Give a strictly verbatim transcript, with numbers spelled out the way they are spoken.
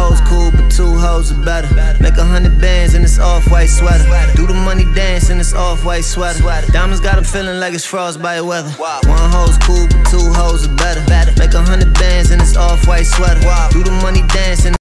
hoes cool, but two hoes are better. Make a hundred bands in this off-white sweater. Do the money dance in this off-white sweater. Diamonds got them feeling like it's frostbite weather. One hoe's cool, but two hoes are better. Make a hundred bands in this off-white sweater. Do the money dance in